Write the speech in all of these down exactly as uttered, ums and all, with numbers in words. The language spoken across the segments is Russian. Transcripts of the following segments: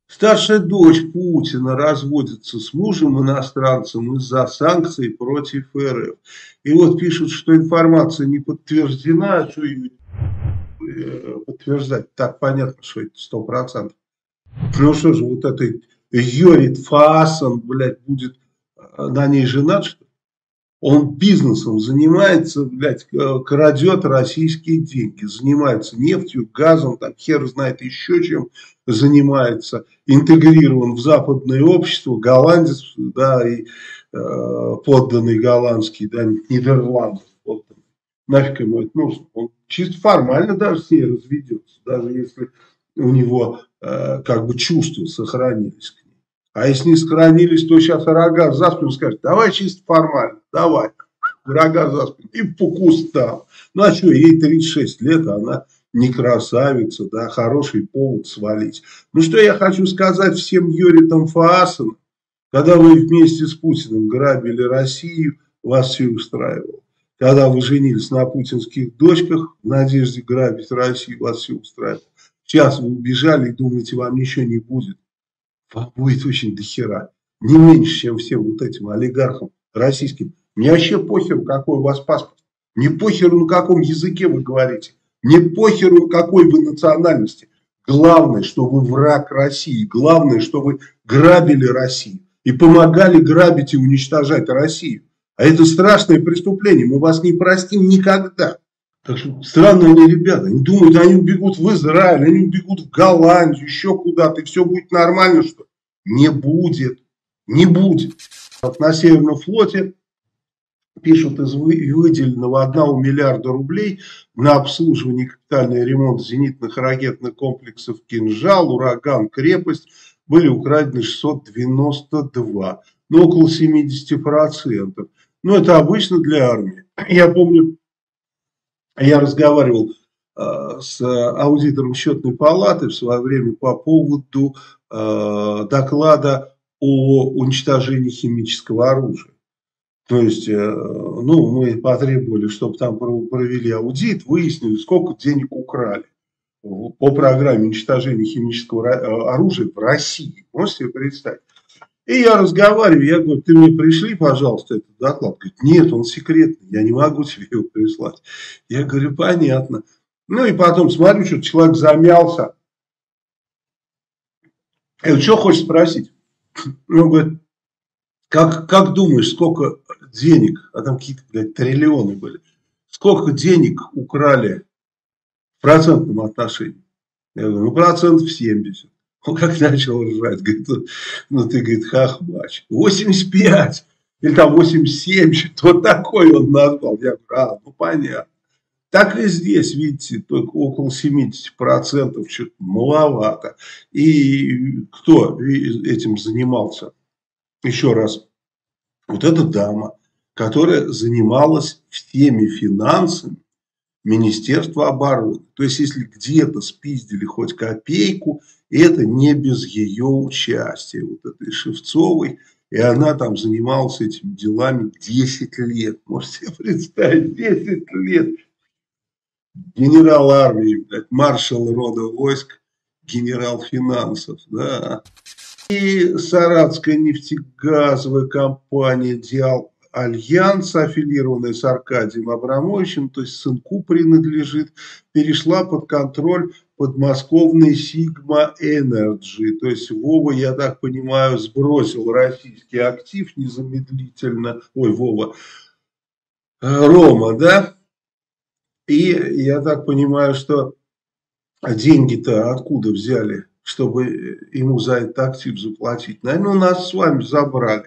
Старшая дочь Путина разводится с мужем иностранцем из-за санкций против РФ. И вот пишут, что информация не подтверждена, а что ее э, подтверждать? Так понятно, что это сто процентов. Ну что же, вот этот Йорит Фаасан, блядь, будет э, на ней женат, что ли? Он бизнесом занимается, блядь, э, крадет российские деньги, занимается нефтью, газом, там хер знает еще чем занимается, интегрирован в западное общество, голландец, да, и э, подданный голландский, да, Нидерландов подданный. Нафиг ему это нужно? Он чисто формально даже с ней разведется, даже если у него э, как бы чувства сохранились к ней. А если не сохранились, то сейчас рога за спину скажет, давай чисто формально, давай, рога за спину, и по кустам. Ну а что, ей тридцать шесть лет, она не красавица, да, хороший повод свалить. Ну что я хочу сказать всем Йоритам Фаасам, когда вы вместе с Путиным грабили Россию, вас все устраивало. Когда вы женились на путинских дочках в надежде грабить Россию, вас все устраивало. Сейчас вы убежали и думаете, вам ничего не будет. Вам будет очень дохера. Не меньше, чем всем вот этим олигархам российским. Мне вообще похеру, какой у вас паспорт. Не похеру, на каком языке вы говорите. Не похеру, какой вы национальности. Главное, что вы враг России. Главное, что вы грабили Россию. И помогали грабить и уничтожать Россию. А это страшное преступление. Мы вас не простим никогда. Так что странные они ребята. Они думают, они убегут в Израиль, они убегут в Голландию, еще куда-то, и все будет нормально, что не будет. Не будет. Вот на Северном флоте пишут, из выделенного одного миллиарда рублей на обслуживание и капитальный ремонт зенитных ракетных комплексов «Кинжал», «Ураган», «Крепость» были украдены шестьсот девяносто два. Ну, около семидесяти процентов. Ну, это обычно для армии. Я помню, я разговаривал э, с аудитором счетной палаты в свое время по поводу э, доклада о уничтожении химического оружия. То есть, э, ну, мы потребовали, чтобы там провели аудит, выяснили, сколько денег украли по программе уничтожения химического оружия в России. Можете себе представить? И я разговариваю, я говорю, ты мне пришли, пожалуйста, этот доклад. Говорит, нет, он секретный, я не могу тебе его прислать. Я говорю, понятно. Ну и потом смотрю, что человек замялся. Я говорю, что хочешь спросить? Он говорит, как, как думаешь, сколько денег, а там какие-то, блядь, триллионы были, сколько денег украли в процентном отношении? Я говорю, ну процентов семьдесят. Он как начал ржать, говорит, ну ты, говорит, хохмач. восемьдесят пять или там восемьдесят семь, что такое он назвал. Я говорю, а, ну понятно. Так и здесь, видите, только около семидесяти процентов, что-то маловато. И кто этим занимался? Еще раз, вот эта дама, которая занималась всеми финансами Министерства обороны. То есть, если где-то спиздили хоть копейку, это не без ее участия, вот этой Шевцовой. И она там занималась этими делами десять лет. Можете себе представить, десять лет. Генерал армии, блядь, маршал рода войск, генерал финансов, да. И Саратская нефтегазовая компания «Диал Альянс», аффилированная с Аркадием Абрамовичем, то есть сынку принадлежит, перешла под контроль подмосковной Sigma Energy. То есть Вова, я так понимаю, сбросил российский актив незамедлительно. Ой, Вова. Рома, да? И я так понимаю, что деньги-то откуда взяли, чтобы ему за этот актив заплатить? Наверное, у нас с вами забрали.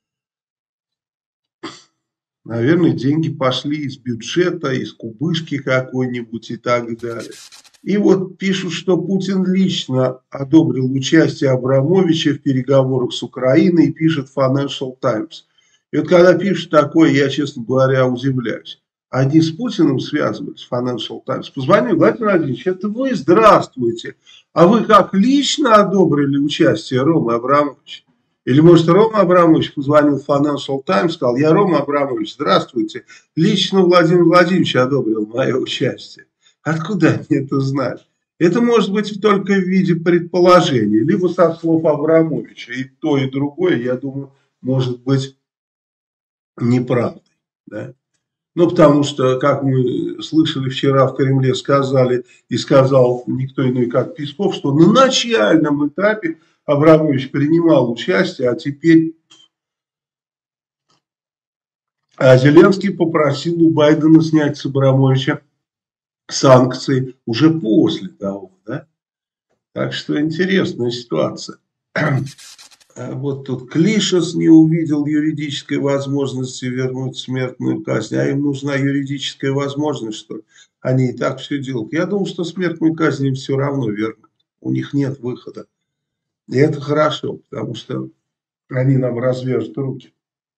Наверное, деньги пошли из бюджета, из кубышки какой-нибудь и так далее. И вот пишут, что Путин лично одобрил участие Абрамовича в переговорах с Украиной, и пишет Financial Times. И вот когда пишут такое, я, честно говоря, удивляюсь. Они с Путиным связывались, Financial Times. Позвонил, Владимир Владимирович, это вы, здравствуйте. А вы как, лично одобрили участие Ромы Абрамовича? Или, может, Рома Абрамович позвонил в Financial Times, сказал, я Рома Абрамович, здравствуйте. Лично Владимир Владимирович одобрил мое участие. Откуда они это знали? Это может быть только в виде предположений, либо со слов Абрамовича. И то, и другое, я думаю, может быть неправдой. Да? Ну, потому что, как мы слышали вчера в Кремле, сказали, и сказал никто иной, как Песков, что на начальном этапе Абрамович принимал участие, а теперь а Зеленский попросил у Байдена снять с Абрамовича санкции уже после того. Да? Так что интересная ситуация. Вот тут Клишес не увидел юридической возможности вернуть смертную казнь, а им нужна юридическая возможность, что ли? Они и так все делают. Я думаю, что смертную казнь им все равно вернут. У них нет выхода. И это хорошо, потому что они нам развяжут руки.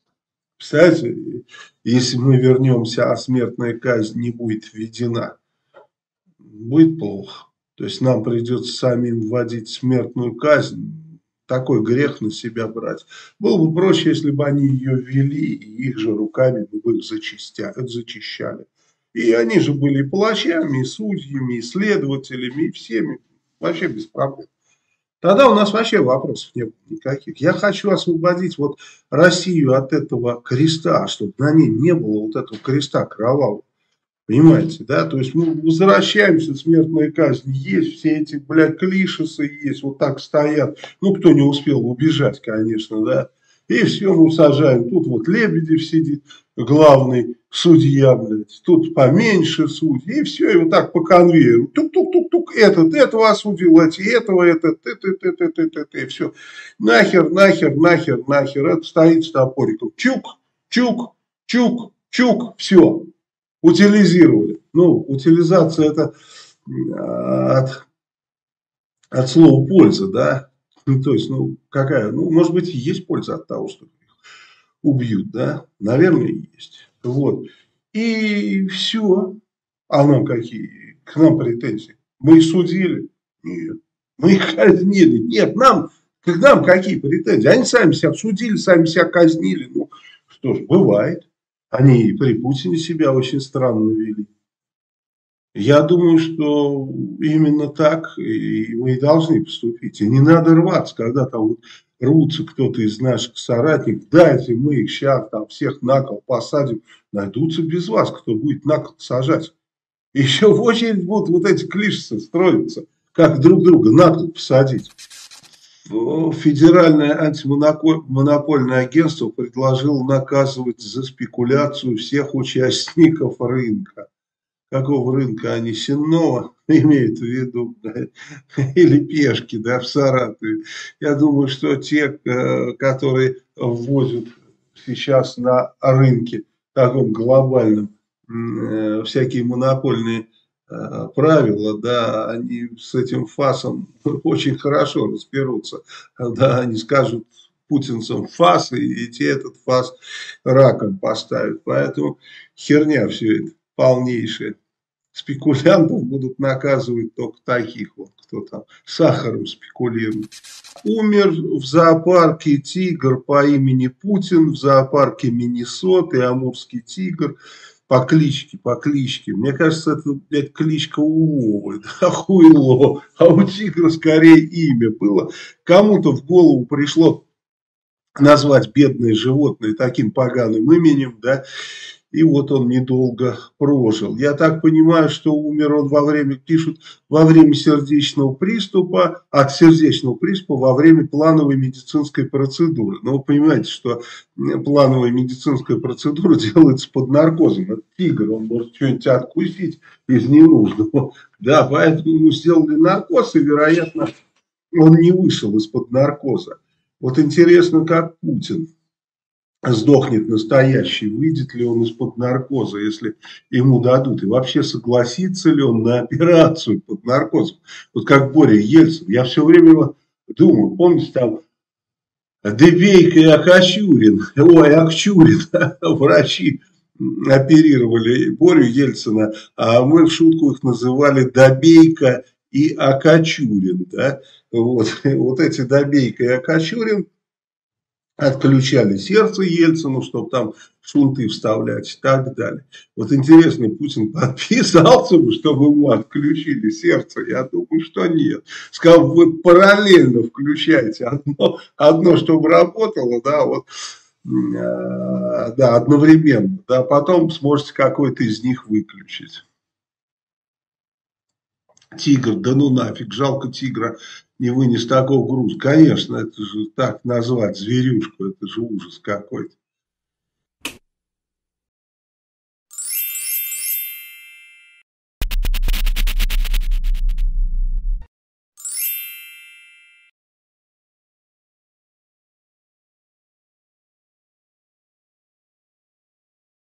Кстати, если мы вернемся, а смертная казнь не будет введена, будет плохо. То есть нам придется самим вводить смертную казнь. Такой грех на себя брать. Было бы проще, если бы они ее ввели, и их же руками бы их зачищали. И они же были и палачами, и судьями, и следователями, и всеми. Вообще без проблем. Тогда у нас вообще вопросов не было никаких. Я хочу освободить вот Россию от этого креста, чтобы на ней не было вот этого креста кровавого. Понимаете, да? То есть мы возвращаемся, смертная казнь есть, все эти, блядь, клишесы есть, вот так стоят. Ну, кто не успел убежать, конечно, да. И все, мы сажаем. Тут вот Лебедев сидит, главный судья, блядь. Тут поменьше судьи. И все, и вот так по конвейеру. Тук-тук-тук-тук. Этот этого осудил, эти этого, этот, это, это, это, это, это, и все. Нахер, нахер, нахер, нахер. Это стоит с топориком. Чук, чук, чук, чук. Все. Утилизировали. Ну, утилизация это от, от слова польза, да. Ну, то есть, ну, какая, ну, может быть, есть польза от того, что их убьют, да. Наверное, есть. Вот. И все. А нам какие? К нам претензии? Мы их судили? Нет. Мы их казнили? Нет. Нам, к нам какие претензии? Они сами себя судили, сами себя казнили. Ну, что ж, бывает. Они и при Путине себя очень странно вели. Я думаю, что именно так и мы и должны поступить. И не надо рваться, когда там вот рвутся кто-то из наших соратников. Дайте мы их сейчас там всех на кол посадим. Найдутся без вас, кто будет на кол сажать. Еще в очередь будут вот эти клишесы строиться, как друг друга на кол посадить. Федеральное антимонопольное агентство предложило наказывать за спекуляцию всех участников рынка. Какого рынка они? Сенного имеют в виду, да? Или Пешки, да, в Саратове. Я думаю, что те, которые ввозят сейчас на рынке, таком глобальном, всякие монопольные правила, да, они с этим ФАСом очень хорошо разберутся. Да, они скажут путинцам ФАС, и те этот ФАС раком поставят. Поэтому херня все это полнейшая. Спекулянтов будут наказывать только таких вот, кто там сахаром спекулирует. Умер в зоопарке тигр по имени Путин, в зоопарке Миннесоты, амурский тигр. По кличке, по кличке. Мне кажется, это, блядь, кличка у Вовы, да, хуйло. А у тигра скорее имя было. Кому-то в голову пришло назвать бедное животное таким поганым именем, да. И вот он недолго прожил. Я так понимаю, что умер он во время, пишут, во время сердечного приступа, от сердечного приступа во время плановой медицинской процедуры. Но вы понимаете, что плановая медицинская процедура делается под наркозом. Это тигр, он может что-нибудь откусить из ненужного. Да, поэтому ему сделали наркоз, и, вероятно, он не вышел из-под наркоза. Вот интересно, как Путин сдохнет настоящий, выйдет ли он из-под наркоза, если ему дадут, и вообще согласится ли он на операцию под наркозом. Вот как Боря Ельцин, я все время думаю, помните там Дебейко и Акачурин, ой, Акчурин, врачи оперировали Борю Ельцина, а мы в шутку их называли Добейко и Акачурин, да? Вот, вот эти Добейко и Акачурин отключали сердце Ельцину, чтобы там шунты вставлять и так далее. Вот интересно, Путин подписался бы, чтобы ему отключили сердце? Я думаю, что нет. Сказал, вы параллельно включаете одно, одно чтобы работало, да, вот, э, да, одновременно, да, потом сможете какой-то из них выключить. Тигр, да ну нафиг, жалко тигра не вынес такого груза. Конечно, это же так назвать зверюшку, это же ужас какой-то.